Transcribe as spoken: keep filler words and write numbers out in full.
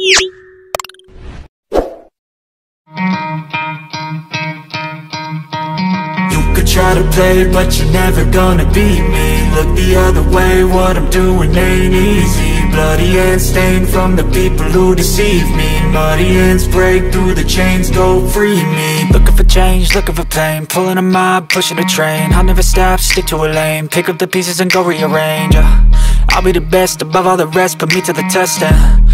Try to play, but you're never gonna beat me. Look the other way, what I'm doing ain't easy. Bloody hands stained from the people who deceive me. Muddy hands break through the chains, go free me. Looking for change, looking for pain, pulling a mob, pushing a train. I'll never stop, stick to a lane, pick up the pieces and go rearrange. uh, I'll be the best above all the rest, put me to the test and